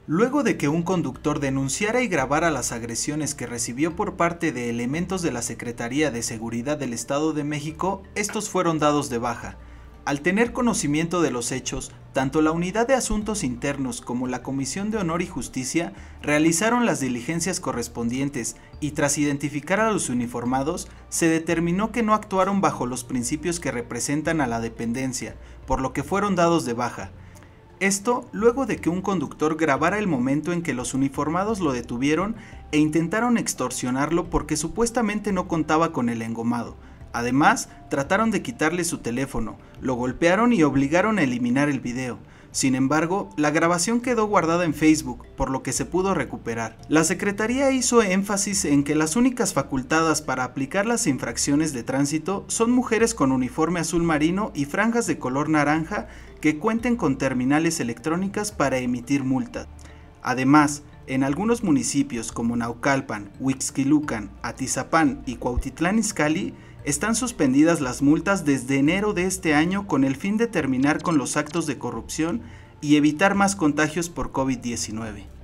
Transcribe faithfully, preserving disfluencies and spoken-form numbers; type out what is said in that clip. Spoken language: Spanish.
Luego de que un conductor denunciara y grabara las agresiones que recibió por parte de elementos de la Secretaría de Seguridad del Estado de México, estos fueron dados de baja. Al tener conocimiento de los hechos, tanto la Unidad de Asuntos Internos como la Comisión de Honor y Justicia realizaron las diligencias correspondientes y tras identificar a los uniformados, se determinó que no actuaron bajo los principios que representan a la dependencia, por lo que fueron dados de baja. Esto luego de que un conductor grabara el momento en que los uniformados lo detuvieron e intentaron extorsionarlo porque supuestamente no contaba con el engomado. Además, trataron de quitarle su teléfono, lo golpearon y obligaron a eliminar el video. Sin embargo, la grabación quedó guardada en Facebook, por lo que se pudo recuperar. La Secretaría hizo énfasis en que las únicas facultadas para aplicar las infracciones de tránsito son mujeres con uniforme azul marino y franjas de color naranja que cuenten con terminales electrónicas para emitir multas. Además, en algunos municipios como Naucalpan, Huixquilucan, Atizapán y Cuautitlán Izcalli, están suspendidas las multas desde enero de este año con el fin de terminar con los actos de corrupción y evitar más contagios por COVID diecinueve.